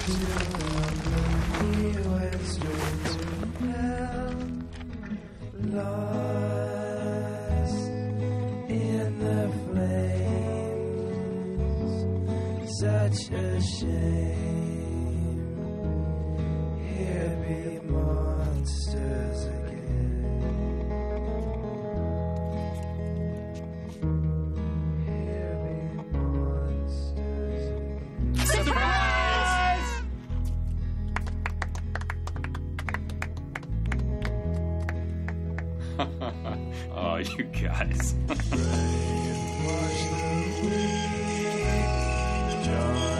He went straight to hell, lost in the flames. Such a shame. Here be monsters again. Here be monsters again. Surprise! Oh, you guys. Wash the weak, joy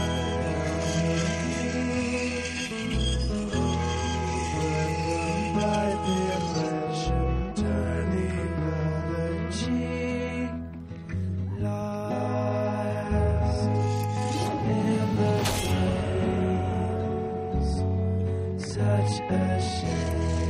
by the affection, turn the other cheek, lost in the flames. Such a shame.